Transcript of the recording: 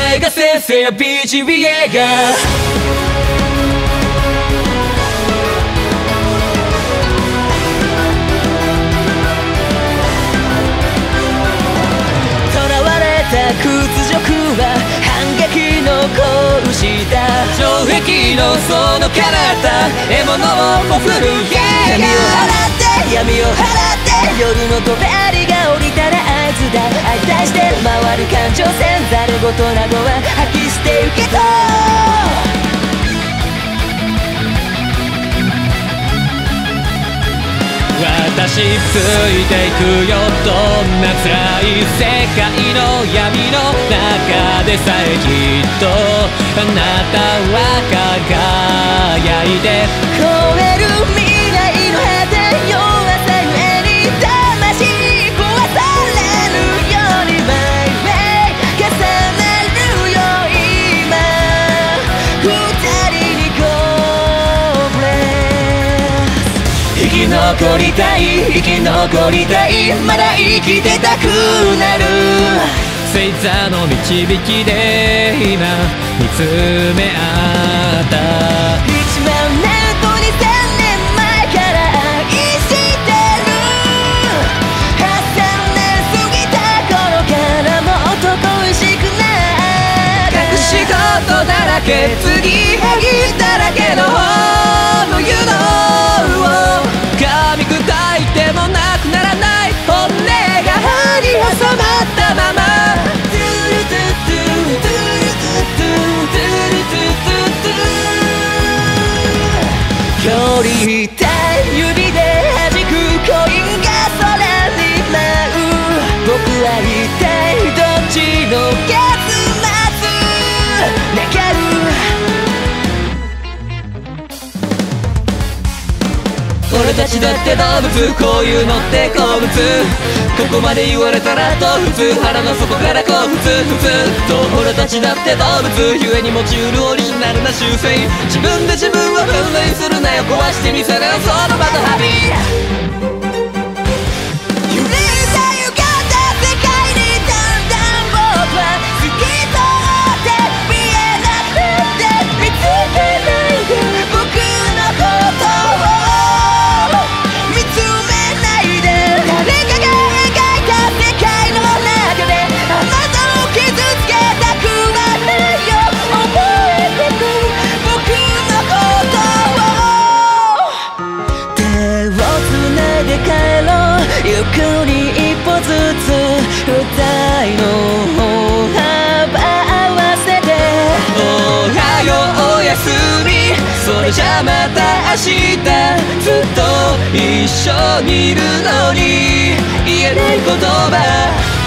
前が先生や BGBA が屈辱は反撃の行使だ。城壁のその彼方獲物を振る闇を払って闇を払って夜の帳が降りたら合図だ。相対して回る感情線ざるごとなどは吐き捨てゆけと私ついていくよ。どんな辛い世界の闇の中でさえきっとあなたは輝いて超える未来の果て弱さゆえに魂壊されるように My way 重ねるよ今二人に生き残りたい生き残りたいまだ生きてたくなる星座の導きで今見つめ合った1万年と2000年前から愛してる8000年過ぎた頃からもっと恋しくない隠し事だらけ継ぎはぎだらけのホームユノ噛み砕いてもなくならない本音が歯に挟まったまま距離たい指で弾くコインが空に舞う僕は一体どっちの結末願う俺たちだって動物こういうのって好物ここまで言われたらと普通腹の底からこう普通と俺たちだって動物ゆえに持ちうるオリジナルな習性自分で自分を分類するなよ壊してみせろよその場とハビー揺れた歪んだ世界にだんだん僕は透き通って見えなくて見つけないで僕のことをゆっくり一歩ずつ二人の歩幅合わせておはようおやすみそれじゃまた明日ずっと一緒にいるのに言えない言葉